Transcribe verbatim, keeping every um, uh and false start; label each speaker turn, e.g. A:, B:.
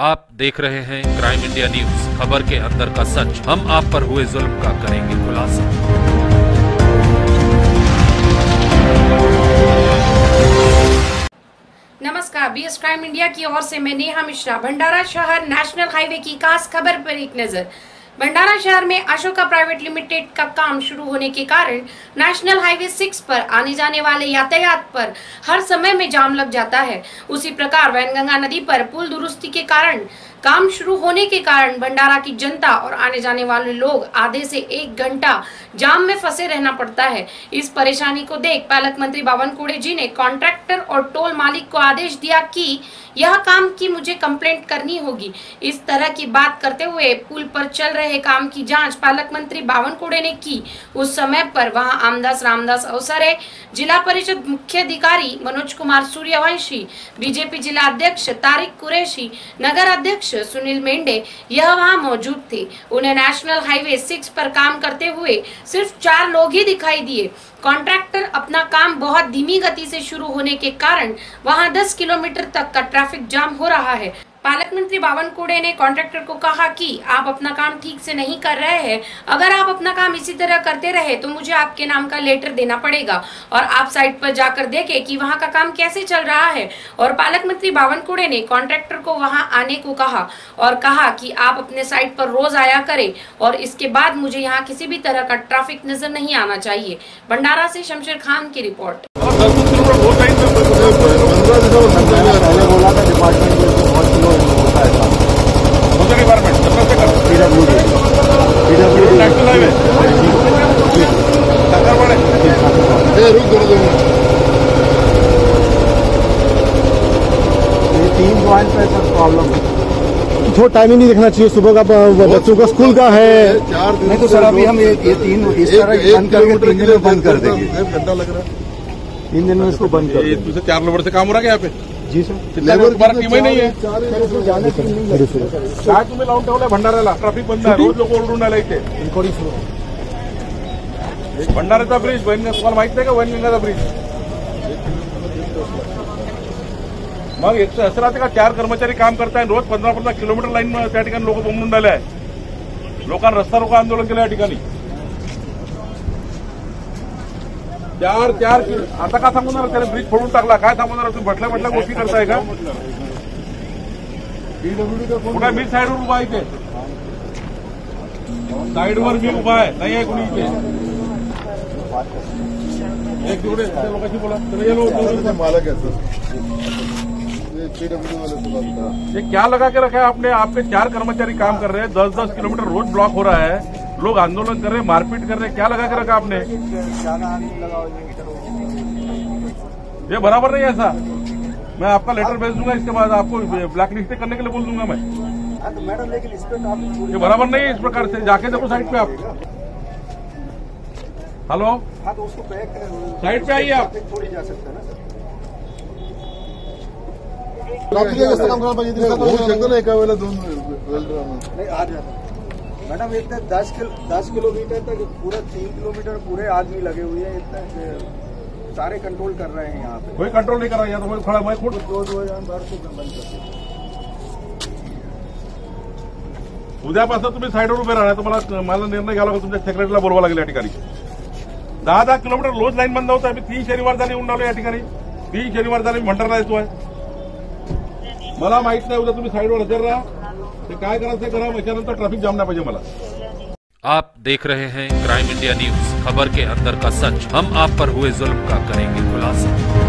A: आप देख रहे हैं क्राइम इंडिया न्यूज, खबर के अंदर का सच। हम आप पर हुए जुल्म का करेंगे खुलासा।
B: नमस्कार, बीएस क्राइम इंडिया की ओर से मैं नेहा मिश्रा। भंडारा शहर नेशनल हाईवे की खास खबर पर एक नजर। भंडारा शहर में अशोका प्राइवेट लिमिटेड का काम शुरू होने के कारण नेशनल हाईवे सिक्स पर आने जाने वाले यातायात पर हर समय में जाम लग जाता है। उसी प्रकार वैनगंगा नदी पर पुल दुरुस्ती के कारण काम शुरू होने के कारण भंडारा की जनता और आने जाने वाले लोग आधे से एक घंटा जाम में फंसे रहना पड़ता है। इस परेशानी को देख पालक मंत्री बावनकुड़े जी ने कॉन्ट्रैक्टर और टोल मालिक को आदेश दिया कि यह काम की मुझे कंप्लेंट करनी होगी। इस तरह की बात करते हुए पुल पर चल रहे काम की जांच पालक मंत्री बावनकुड़े ने की। उस समय पर वहां आमदास रामदास अवसरे, जिला परिषद मुख्य अधिकारी मनोज कुमार सूर्यवंशी, बीजेपी जिला अध्यक्ष तारिक कुरैशी, नगर अध्यक्ष सुनील मेंढे यह वहां मौजूद थे। उन्हें नेशनल हाईवे सिक्स पर काम करते हुए सिर्फ चार लोग ही दिखाई दिए। कॉन्ट्रैक्टर अपना काम बहुत धीमी गति से शुरू होने के कारण वहां दस किलोमीटर तक का ट्रैफिक जाम हो रहा है। पालक मंत्री बावनकुड़े ने कॉन्ट्रैक्टर को कहा कि आप अपना काम ठीक से नहीं कर रहे हैं। अगर आप अपना काम इसी तरह करते रहे तो मुझे आपके नाम का लेटर देना पड़ेगा और आप साइट पर जाकर देखें कि वहां का काम कैसे चल रहा है। और पालक मंत्री बावनकुड़े ने कॉन्ट्रैक्टर को वहां आने को कहा और कहा कि आप अपने साइट पर रोज आया करें और इसके बाद मुझे यहाँ किसी भी तरह का ट्रैफिक नजर नहीं आना चाहिए। भंडारा से शमशेर खान की रिपोर्ट।
C: तीन पॉइंट पे सब प्रॉब्लम है। थोड़ा टाइमिंग नहीं देखना चाहिए, सुबह का बच्चों का स्कूल का है। नहीं तो सर अभी हम ये तीन इस तरह बंद करके तीन दिन में बंद कर देंगे। घंटा लग रहा है, तीन दिन में इसको बंद कर देंगे।
D: चार लेबर से काम हो रहा है यहाँ पे?
C: जी सर,
D: तुम्हारा टीम ही नहीं है। काय तुम्ही लावून ठेवलाय भंडाऱ्याला? ट्रॅफिक बंद आहे, रोज लोक ओरडून आले इथे। भंडाऱ्याचा ब्रिज, तुम्हाला माहित नाही का वैनगंगाचा ब्रिज? मग असं राहते का? चार कर्मचारी काम करताय, रोज पंधरा पंधरा किलोमीटर लाईन त्या ठिकाणी लोक बोंबून राहिले आहे। लोकांना रस्ता रोको आंदोलन केलं या ठिकाणी। चार चार आता का थांबवणार? त्याने ब्रिज फोडून टाकला, काय थांबवणार? तुम्ही बटल्या बटल्या गोष्टी करताय का? कुठे मी साईडवर उभा आहे, इथे साईडवर मी उभा आहे, नाही आहे कुणी इथे। एक तेवढे लोकांशी बोला। मालक आहे सर, ये क्या लगा के रखा है आपने? आपके चार कर्मचारी काम कर रहे हैं, दस दस किलोमीटर रोड ब्लॉक हो रहा है, लोग आंदोलन कर रहे हैं, मारपीट कर रहे हैं, क्या लगा के रखा आपने? ये बराबर नहीं है ऐसा। मैं आपका लेटर भेज दूंगा, इसके बाद आपको ब्लैक लिस्ट करने के लिए बोल दूंगा मैं। तो मैडम लेकिन इस पे ये बराबर नहीं है इस प्रकार से। जाके देखो साइड पे आप। हेलो, हाँ तो उसको साइड पे आइए आप। थोड़ी जा सकते हैं ना सर। एका वेळेला दोन नाही आज मैडम इतने दस किलो दस किलोमीटर तक पूरा तीन किलोमीटर पूरे आदमी लगे हुए हैं, इतने सारे कंट्रोल कर रहे हैं यहाँ पे। कोई कंट्रोल नहीं कर रहा है, तो मैं खड़ा मैं खुद दो दो हजार बार को बंद कर। उद्यापासून तुम्ही साईडवर उभे राहणार, तुम्हाला मला निर्णय घ्यावा लागेल, तुमच्या सेक्रेटरीला बोलवा लागेल या ठिकाणी। दहा दहा किलोमीटर रोज लाईन बंद होत आहे। मी तीन शनिवार झाले येऊन राहिलो या ठिकाणी, तीन शनिवार झाले भंडारा येतोय। मला माहित नाही, उद्या तुम्ही साईडवर हजर राहा, ते काय करायचं करा, त्याच्यानंतर ट्रॅफिक जाम नाही पाहिजे मला।
A: आप देख रहे हैं क्राइम इंडिया न्यूज, खबर के अंदर का सच। हम आप पर हुए जुल्म का करेंगे खुलासा।